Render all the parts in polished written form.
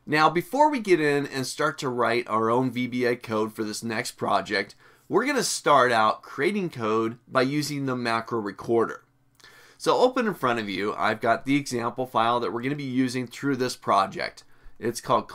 Now, before we get in and start to write our own VBA code for this next project, we're going to start out creating code by using the macro recorder. So open in front of you, I've got the example file that we're going to be using through this project. It's called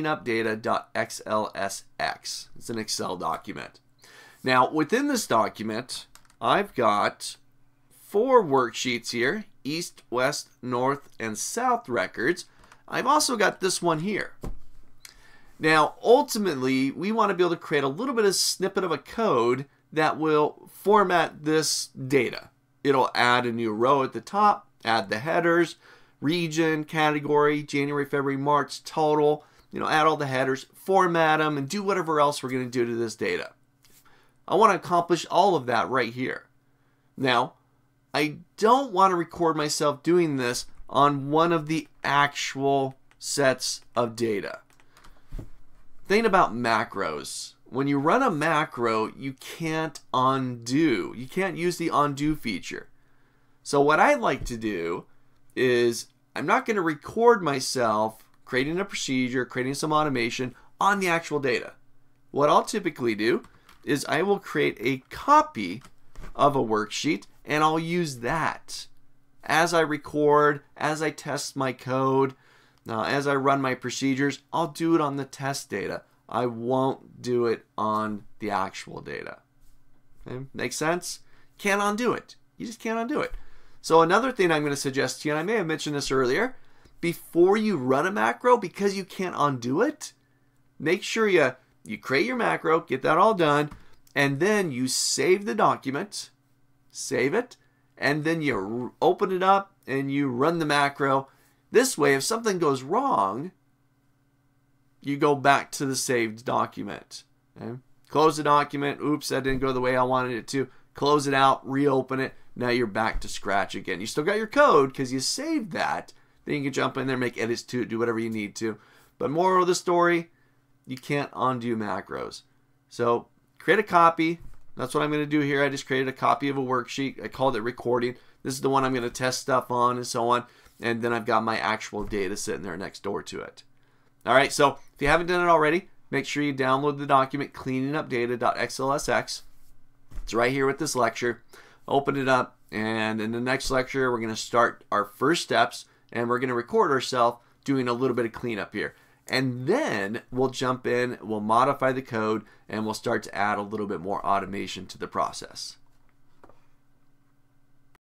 cleaningupdata.xlsx. It's an Excel document. Now, within this document, I've got 4 worksheets here, east, west, north, and south records. I've also got this one here. Now, ultimately, we want to be able to create a little bit of snippet of a code that will format this data. It'll add a new row at the top, add the headers, region, category, January, February, March, total, add all the headers, format them, and do whatever else we're going to do to this data. I want to accomplish all of that right here. Now, I don't want to record myself doing this on one of the actual sets of data. Think about macros. When you run a macro, you can't undo. You can't use the undo feature. So what I'd like to do is I'm not going to record myself creating a procedure, creating some automation on the actual data. What I'll typically do is I will create a copy of a worksheet and I'll use that as I record, as I test my code, as I run my procedures. I'll do it on the test data. I won't do it on the actual data. Okay? Make sense? Can't undo it. You just can't undo it. So another thing I'm going to suggest to you, and I may have mentioned this earlier, before you run a macro, because you can't undo it, make sure you create your macro, get that all done, and then you save the document, save it, and then you open it up and you run the macro. This way, if something goes wrong, you go back to the saved document. Okay? Close the document. Oops, that didn't go the way I wanted it to. Close it out, reopen it. Now you're back to scratch again. You still got your code because you saved that. Then you can jump in there, make edits to it, do whatever you need to. But moral of the story, you can't undo macros. So create a copy. That's what I'm going to do here. I just created a copy of a worksheet. I called it recording. This is the one I'm going to test stuff on and so on. And then I've got my actual data sitting there next door to it. All right, so if you haven't done it already, make sure you download the document cleaningupdata.xlsx. It's right here with this lecture. Open it up, and in the next lecture, we're going to start our first steps, and we're going to record ourselves doing a little bit of cleanup here. And then we'll jump in, we'll modify the code, and we'll start to add a little bit more automation to the process.